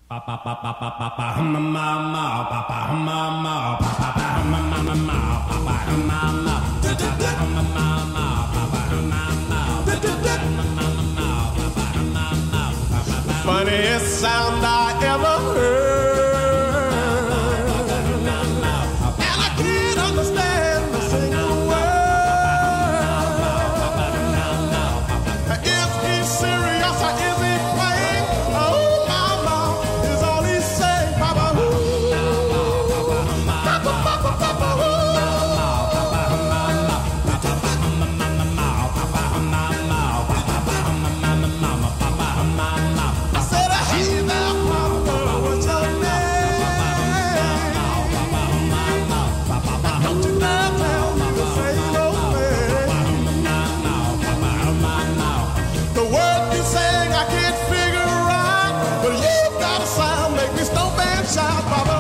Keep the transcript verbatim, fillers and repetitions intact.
Funniest sound I ever heard, and I can't understand a single word. Is he serious or is he playing? Oh, mama, is all he saying, Papa, ooh, Papa, Papa, Papa, ooh. I said, hey there, Papa, what's your name? Don't you dare tell me to say no way. The word you saying I can't figure out, but you got a sound make me stomp and shout, Papa.